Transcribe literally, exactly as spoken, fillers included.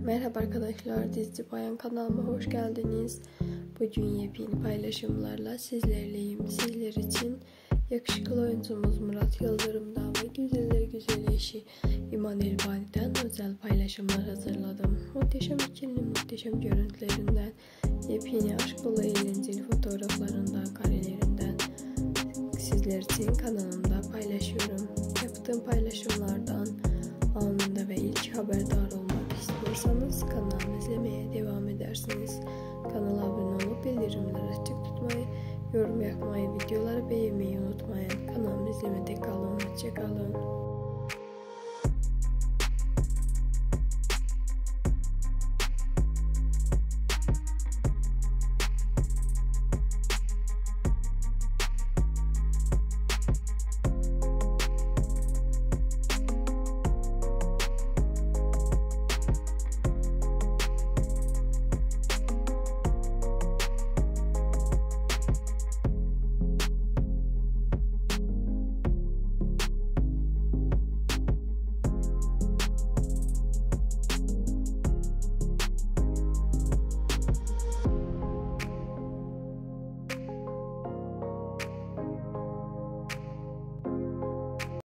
Merhaba arkadaşlar, Dizi Bayan kanalıma hoş geldiniz. Bugün yepyeni paylaşımlarla sizlerleyim. Sizler için yakışıklı oyuncumuz Murat Yıldırım'dan ve güzeller güzel eşi İman Elbani'den özel paylaşımlar hazırladım. Muhteşem ikilinin muhteşem görüntülerinden, yepyeni aşk dolu eğlenceli fotoğraflarından, karelerinden sizler için kanalımda paylaşıyorum. Yaptığım paylaşımlardan anında ve ilk haberdar olmak istiyorsanız kanalımı izlemeye devam edersiniz. Kanala abone olup bildirimleri açık tutmayı, yorum yapmayı, videoları beğenmeyi unutmayın. Kanalımı izlemede kalın, hoşça kalın.